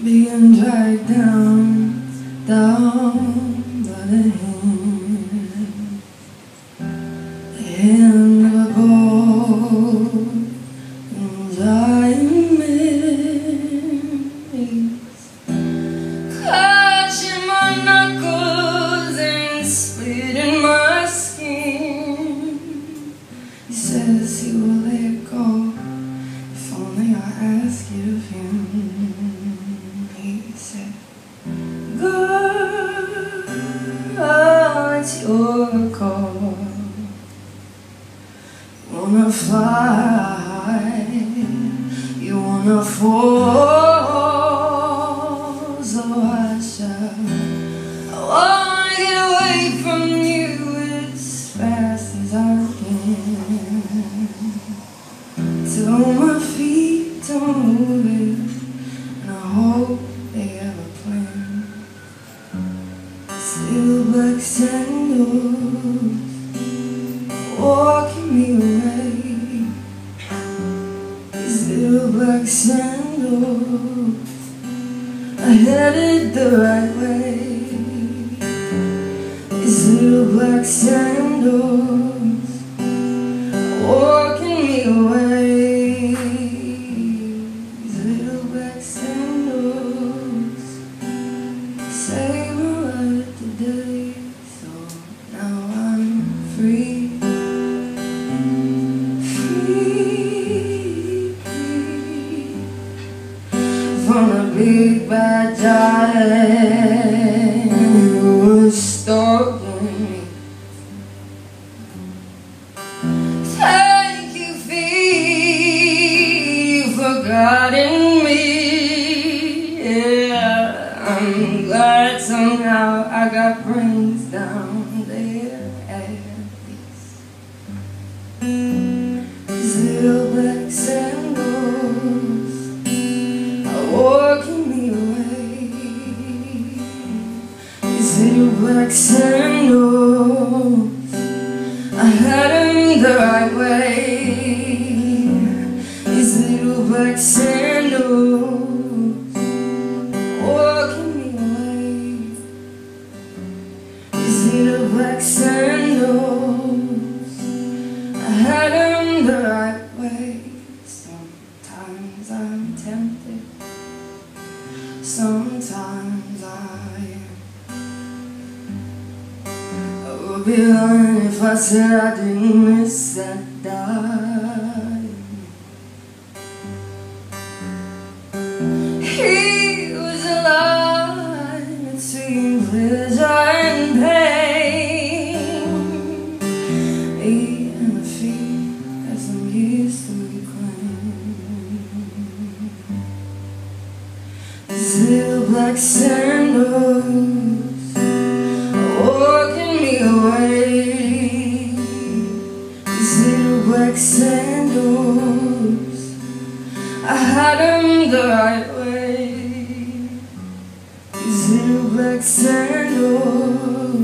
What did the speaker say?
being dragged down by the hand of a boat and dying memories, crushing my knuckles and splitting my skin. He says he will let go if only I ask it of him. He said, girl, it's your call. You wanna fly, you wanna fall, so I shall. I wanna get away from you as fast as I can, till my feet don't move it, and I hope they have a plan. Little black sandals walking me away. These little black sandals are headed the right way. These little black sandals walking me away. These little black sandals save my life today, so now I'm free. From a big bad giant who was stalking me. Thank you, Fee, for guiding me. Yeah, I'm glad somehow I got brains down there at least. These little black sandals walking me away. These little black sandals, I had them the right way. These little black sandals walking me away. These little black sandals, I had them the right way. Sometimes I'm tempted, sometimes I would be lying if I said I didn't miss that dime. He was a line between pleasure and pain. Me and the feet have some years to reclaim. These little black sandals are walking me away. These little black sandals, I had them the right way. These little black sandals